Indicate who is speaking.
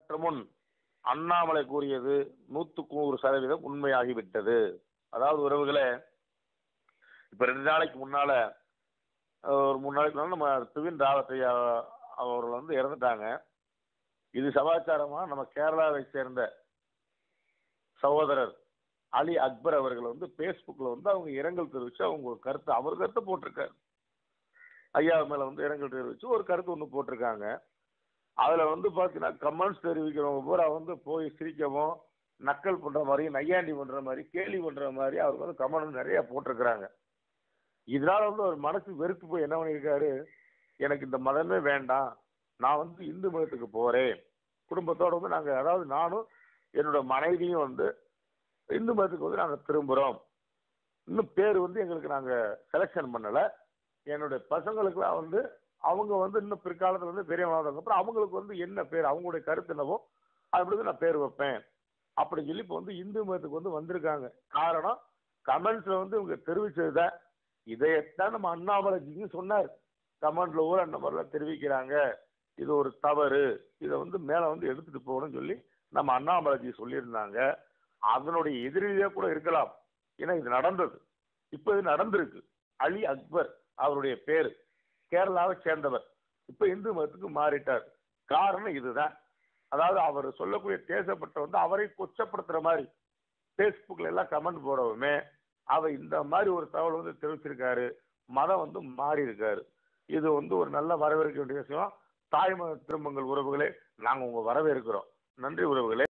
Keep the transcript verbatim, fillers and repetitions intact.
Speaker 1: சற்று முன் அண்ணாமலை கூறியது நூற்றுக்கு நூறு சதவீதம் உண்மையாகிவிட்டது. அதாவது உறவுகளே, இப்ப ரெண்டு நாளைக்கு முன்னால ஒரு மூணு நாளைக்கு முன்னால நம்ம துவின் ராவத் ஐயா அவர்கள் வந்து இறந்துட்டாங்க. இது சமாச்சாரமா நம்ம கேரளாவை சேர்ந்த சகோதரர் அலி அக்பர் அவர்கள் வந்து பேஸ்புக்ல வந்து அவங்க இரங்கல் தெரிவிச்சு அவங்க ஒரு கருத்து அவர் கருத்து போட்டிருக்காரு. ஐயா மேல வந்து இரங்கல் தெரிவிச்சு ஒரு கருத்து ஒன்று போட்டிருக்காங்க. அதுல வந்து பாத்தீங்கன்னா கமெண்ட்ஸ் தெரிவிக்கிறவங்க பூரா வந்து போய் சிரிக்கவும் நக்கல் பண்ற மாதிரி நையாண்டி பண்ற மாதிரி கேலி பண்ற மாதிரி அவருக்கு வந்து கமெண்ட் நிறைய போட்டிருக்கிறாங்க. இதனால வந்து ஒரு மனசு வெறுப்பு போய் என்ன பண்ணியிருக்காரு, எனக்கு இந்த மதமே வேண்டாம், நான் வந்து இந்து மதத்துக்கு போறேன், குடும்பத்தோட வந்து நாங்க அதாவது நானும் என்னோட மனைவியும் வந்து இந்து மதத்துக்கு வந்து நாங்க திரும்புறோம். இன்னும் பேர் வந்து எங்களுக்கு நாங்க செலெக்ஷன் பண்ணல. என்னுடைய பசங்களுக்குலாம் வந்து அவங்க வந்து இன்னும் பிற்காலத்தில் வந்து பெரியவங்க அப்புறம் அவங்களுக்கு வந்து என்ன பேர் அவங்களுடைய கருத்து என்னவோ அப்படி வந்து நான் பேர் வைப்பேன் அப்படின்னு சொல்லி இப்போ வந்து இந்து மதத்துக்கு வந்து வந்திருக்காங்க. காரணம் கமெண்ட்ஸ்ல வந்து இவங்க தெரிவிச்சதுதான். இதையத்தான் நம்ம அண்ணாமலைஜியும் சொன்னார். கமெண்ட்ல ஊர் அந்த மாதிரிலாம் தெரிவிக்கிறாங்க, இது ஒரு தவறு, இதை வந்து மேல வந்து எடுத்துட்டு போகணும்னு சொல்லி நம்ம அண்ணாமலைஜி சொல்லியிருந்தாங்க. அதனுடைய எதிரிலே கூட இருக்கலாம். ஏன்னா இது நடந்தது, இப்ப இது நடந்திருக்கு. அலி அக்பர் அவருடைய பேரு, கேரளாவை சேர்ந்தவர், இப்ப இந்து மதத்துக்கு மாறிட்டார். காரணம் இதுதான். அதாவது அவர் சொல்லக்கூடிய தேசப்பட்ட வந்து அவரை கொச்சப்படுத்துற மாதிரி பேஸ்புக்ல எல்லாம் கமெண்ட் போடவுமே அவர் இந்த மாதிரி ஒரு தகவல் வந்து தெரிவிச்சிருக்காரு. மதம் வந்து மாறி இருக்காரு. இது வந்து ஒரு நல்ல வரவேற்க வேண்டிய விஷயம். தாய்மத திருமங்கள் உறவுகளே, நாங்க உங்க வரவேற்கிறோம். நன்றி உறவுகளே.